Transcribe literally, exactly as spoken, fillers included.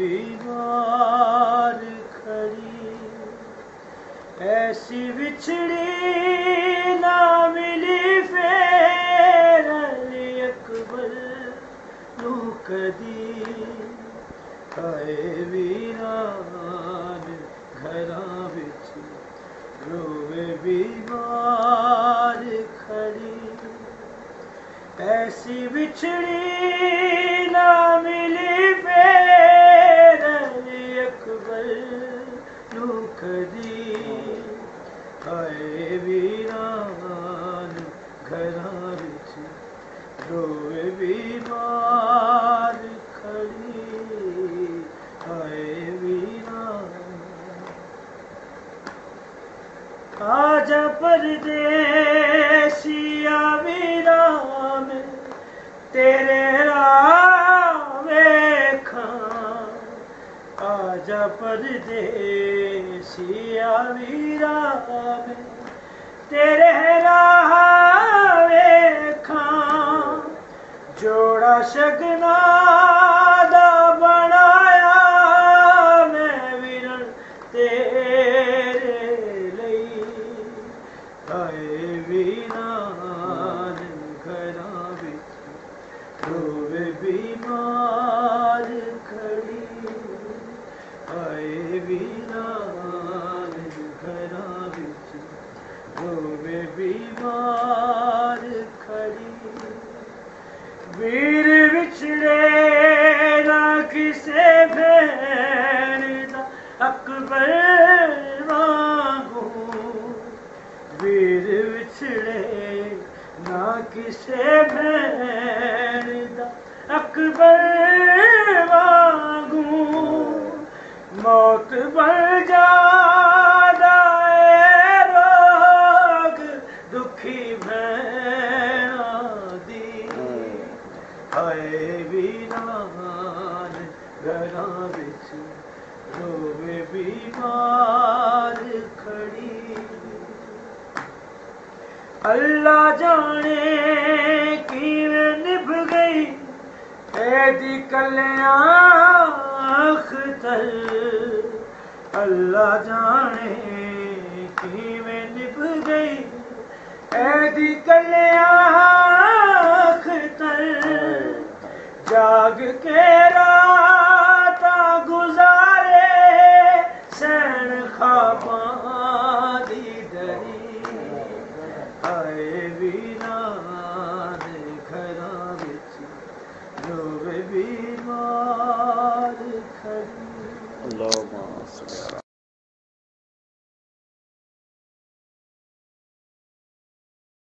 बीमार खड़ी, ऐसी बिछड़ी ना मिली फेर अली अकबर नू कदी। आए वीरान घरां विच रोवे बीमार खड़ी, ऐसी बिछड़ी ना मिली फेर अली अकबर नू कदी। आए वीरान घरां विच रोवे बीमार खड़ी, आए वीरान। आजा परदेसिया वीरा मैं तेरे राह वेखां, आजा परदेसिया वीरा मैं तेरे राह वेखां। जोड़ा शगना दा बनाया मैं वीरन तेरे लई। आए वीरान घरां विच रोवे बीमार खड़ी, आए वीरान घरां विच रोवे बीमार खड़ी। वीर विछड़े ना किसे भैन दा अकबर वांगू, वीर विछड़े ना किसे भैन दा अकबर वांगू। मौत बन जादा ए रोग दुखी भैना दी। आए वीरान घरां विच रोवे बीमार खड़ी, अल्लाह जाने किवें निभ गई ऐदी कल्याण अख्तर। अल्लाह जाने किवें निभ गई ऐदी कल्याण अख्तर। जाग के राता गुजारे सैन ख्वाबां दी दरी। आए वीरान घरां विच रोवे बीमार खड़ी।